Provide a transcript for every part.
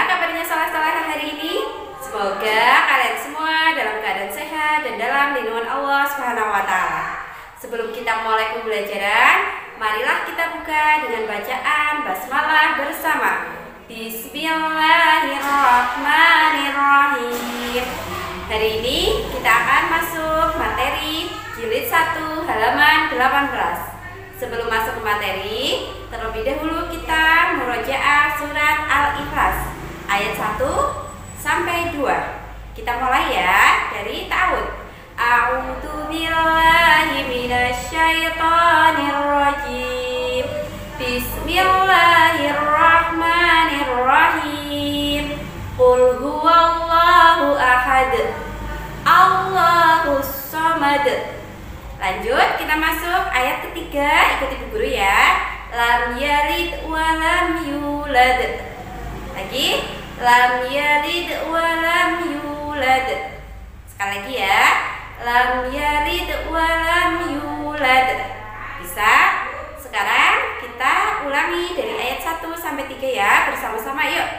kabarnya salah-salah hari ini? Semoga kalian semua dalam keadaan sehat dan dalam lindungan Allah Subhanahu wa taala. Sebelum kita mulai pembelajaran, marilah kita buka dengan bacaan basmalah bersama. Bismillahirrahmanirrahim. Hari ini kita akan masuk materi jilid 1 halaman 18. Sebelum masuk ke materi, terlebih dahulu kita murojaah surat Al-Ikhlas ayat 1 sampai 2. Kita mulai ya dari ta'awudz. A'udzu billahi minasyaitonir rajim. Bismillahirrahmanirrahim. Qul huwallahu ahad. Allahus samad. Lanjut, kita masuk ayat ketiga. Ikuti Bu Guru ya. Lam yalid wa lam yulad. Lagi, lam yalid wa lam yulad. Sekali lagi ya. Lam yalid wa lam yulad. Bisa? Sekarang kita ulangi dari ayat 1 sampai 3 ya, bersama-sama yuk.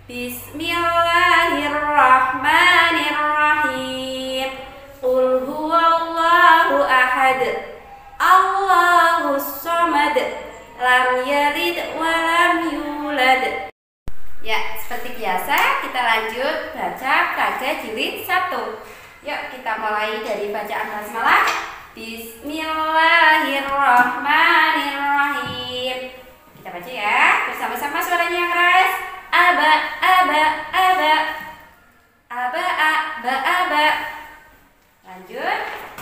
Bismillahirrahmanirrahim. Qul huwallahu ahad. Allahus samad. Lam yalid wa lam yulad. Ya, seperti biasa kita lanjut baca praga jilid 1. Yuk kita mulai dari bacaan basmalah. Bismillahirrahmanirrahim. Kita baca ya, bersama-sama suaranya yang keras. Aba, aba, aba. Aba, aba, aba. Lanjut.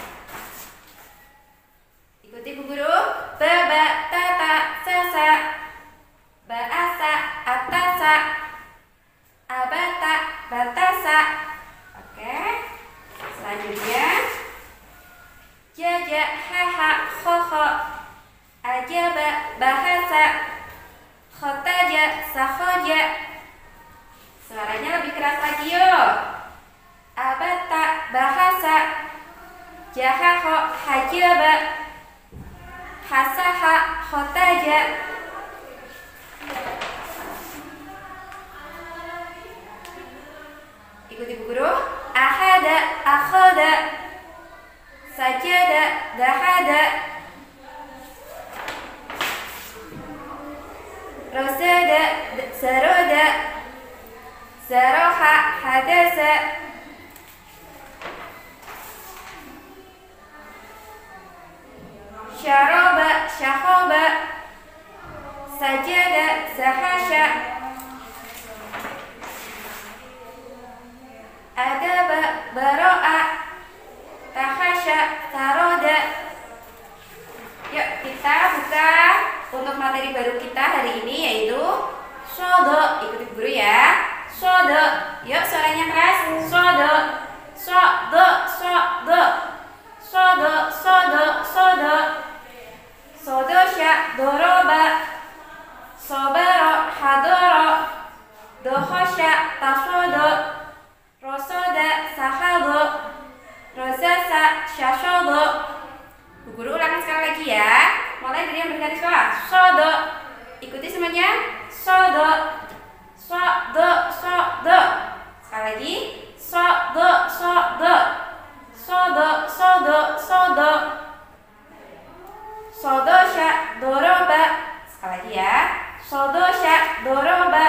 Ikuti Bu Guru. Baba, tata, sasa. Baasa, atasa. Abata, batasa. Oke. Selanjutnya. Jaja, haha, khokho. Ajaba, bahasa. Khotaja, sakhoja. Suaranya lebih keras lagi yuk. Abata, bahasa. Jahaho, hajaba. Hasaha, khotaja. Ikuti Bu Guru. Ahada, akhoda. Sajada, dahada. Rosada, saroda. Saroha, hadasa. Syaroba, syakhoba. Sajada, sahasya. Adaba, baro'a. Tahasya, taroda. Yuk kita buka untuk materi baru kita hari ini, yaitu sodo. Ikuti guru ya. Sodo. Yuk suaranya keras. Sodo. Sodo, sodo. Sodo, sodo, sodo. Sodosya, doroba. Sobaro, hadoro. Dohosya, tasodo. Rosoda, sahado. Rozasa, syashodo. Bu Guru ulangi sekali lagi ya. Mulai dari yang bergaris bawah. Sodo. Ikuti semuanya. Sodo. Sodo, sodo. Sekali lagi. Sodo, sodo. Sodo, sodo, sodo. Sodosya, doroba. Sekali lagi ya. Sodosya, doroba.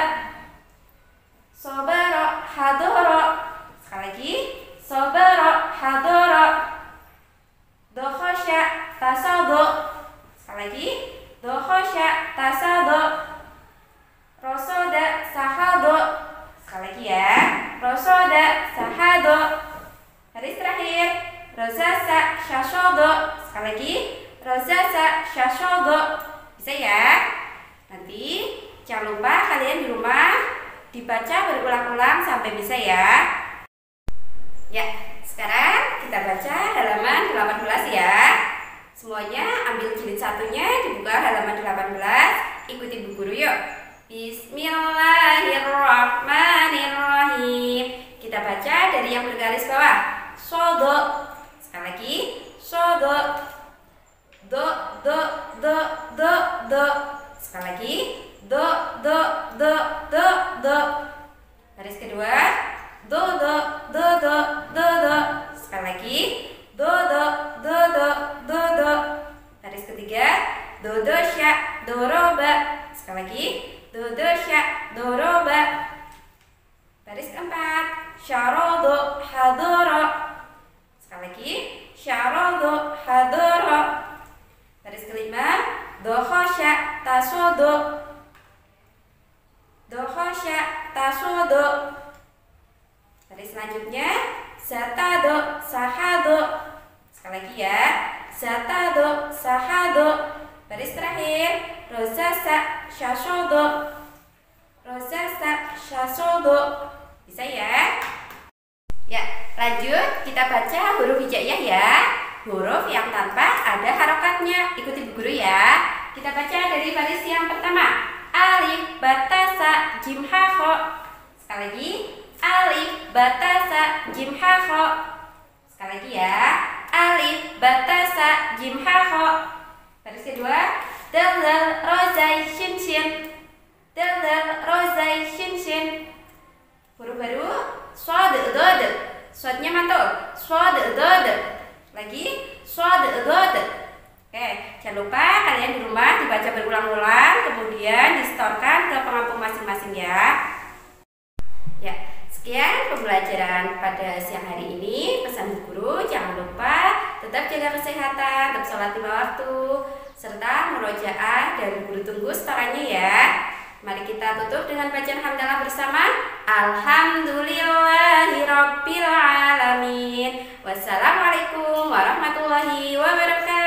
Sobaro, hadoro. Sekali lagi. Sobaro, hadoro. Dohosya, tasado. Sekali lagi. Dohosya, tasado. Rosoda, sahado. Sekali lagi ya. Rosoda, sahado. Garis terakhir. Rozasa, syashodo. Sekali lagi. Rozasa, syashodo. Bisa ya? Nanti jangan lupa kalian di rumah dibaca berulang-ulang sampai bisa ya. Ya, sekarang kita baca halaman 18 ya. Semuanya ambil jilid 1-nya, dibuka halaman 18. Ikuti Bu Guru yuk. Bismillahirrahmanirrahim. Kita baca dari yang bergaris bawah. Sodo. Sekali lagi. Sodo. Do, do, do, do, do. Sekali lagi. Do, do, do, do, do. Baris kedua, dodo, dodo, dodo. Sekali lagi, dodo, dodo, dodo. Baris ketiga, dodosya, doroba. Sekali lagi, dodosya, doroba. Baris keempat, syarodo, hadoro. Sekali lagi, syarodo, hadoro. Baris kelima, dohosya, tasodo. Dohosya, tasodo. Baris selanjutnya, satado, sahado. Sekali lagi ya, satado, sahado. Baris terakhir, rozasa, syasodo. Rozasa, syasodo. Bisa ya? Ya, lanjut kita baca huruf hijaiyah ya. Huruf yang tanpa ada harokatnya. Ikuti Bu Guru ya. Kita baca dari baris yang pertama. Alif, batasa, jim, ha, kho. Sekali lagi, alif, batasa, jim, ha, kho. Sekali lagi ya, alif, batasa, jim, ha, kho. Baris kedua, dalal, rozai, shin, shin. Dalal, rozai, shin, shin. Huruf baru, swad, dod. Swadnya mantul, swad, dod. Lagi, swad, dod. Oke, jangan lupa kalian di rumah dibaca berulang-ulang, kemudian disetorkan ke pengampu masing-masing ya. Ya, sekian pembelajaran pada siang hari ini. Pesan Bu Guru, jangan lupa tetap jaga kesehatan, tetap sholat 5 waktu, serta murojaah, dan Bu Guru tunggu setorannya ya. Mari kita tutup dengan bacaan hamdalah bersama. Alhamdulillahirabbil alamin. Wassalamualaikum warahmatullahi wabarakatuh.